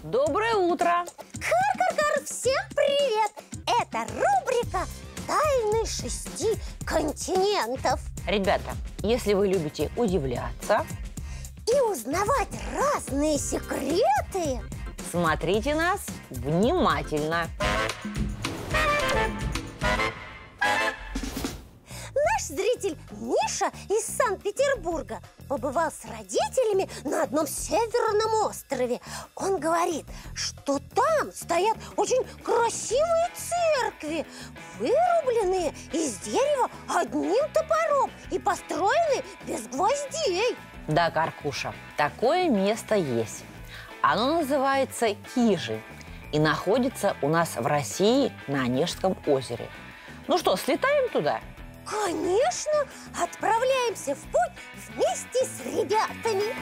Доброе утро! Кар-кар-кар, всем привет! Это рубрика «Тайны 6 континентов». Ребята, если вы любите удивляться и узнавать разные секреты, смотрите нас внимательно. наш зритель Миша из Санкт-Петербурга побывал с родителями на одном северном острове. Он говорит, что там стоят очень красивые церкви, вырубленные из дерева одним топором и построены без гвоздей. Да, Каркуша, такое место есть. Оно называется Кижи и находится у нас в России на Онежском озере. Ну что, слетаем туда? Конечно, отправляемся в путь вместе с ребятами.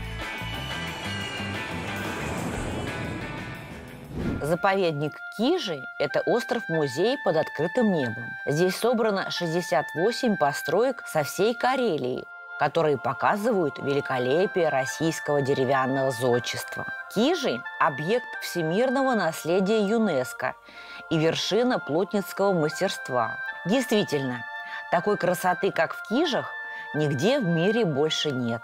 Заповедник Кижи – это остров-музей под открытым небом. Здесь собрано 68 построек со всей Карелии, которые показывают великолепие российского деревянного зодчества. Кижи – объект всемирного наследия ЮНЕСКО и вершина плотницкого мастерства. Действительно, такой красоты, как в Кижах, нигде в мире больше нет.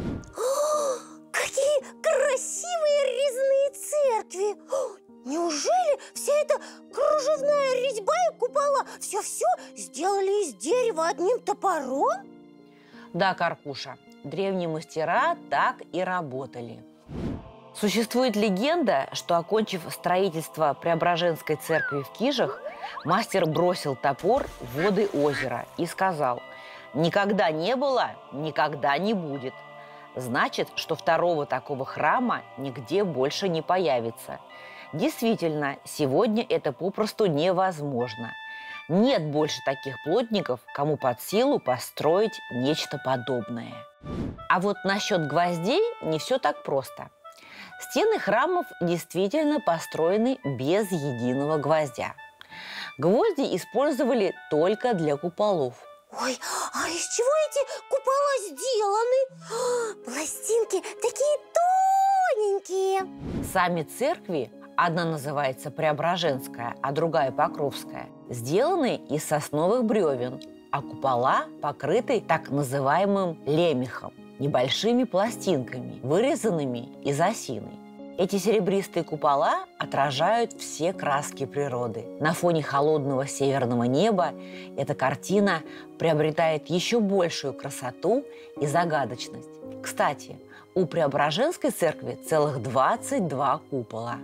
Какие красивые резные церкви! Неужели вся эта кружевная резьба и купола все сделали из дерева одним топором? Да, Каркуша, древние мастера так и работали. Существует легенда, что, окончив строительство Преображенской церкви в Кижах, мастер бросил топор в воды озера и сказал: «Никогда не было, никогда не будет». Значит, что второго такого храма нигде больше не появится. Действительно, сегодня это попросту невозможно. Нет больше таких плотников, кому под силу построить нечто подобное. А вот насчет гвоздей не все так просто. Стены храмов действительно построены без единого гвоздя. Гвозди использовали только для куполов. Ой, а из чего эти купола сделаны? Пластинки такие тоненькие. Сами церкви, одна называется Преображенская, а другая Покровская, сделаны из сосновых бревен, а купола покрыты так называемым лемехом, небольшими пластинками, вырезанными из осины. Эти серебристые купола отражают все краски природы. На фоне холодного северного неба эта картина приобретает еще большую красоту и загадочность. Кстати, у Преображенской церкви целых 22 купола.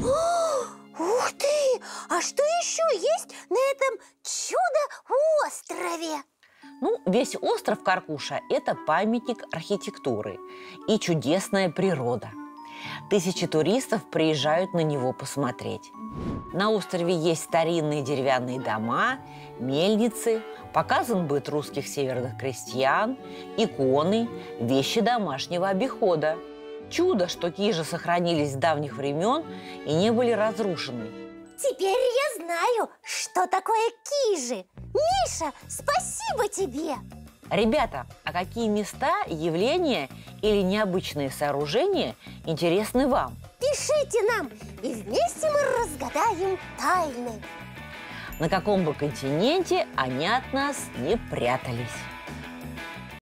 Ух ты! А что еще есть на этом чудо-острове? Ну, весь остров Каркуша – это памятник архитектуры и чудесная природа. Тысячи туристов приезжают на него посмотреть. На острове есть старинные деревянные дома, мельницы, показан быт русских северных крестьян, иконы, вещи домашнего обихода. Чудо, что Кижи сохранились с давних времен и не были разрушены. Теперь я знаю, что такое Кижи. Миша, спасибо тебе! Ребята, а какие места, явления или необычные сооружения интересны вам? Пишите нам, и вместе мы разгадаем тайны. На каком бы континенте они от нас не прятались.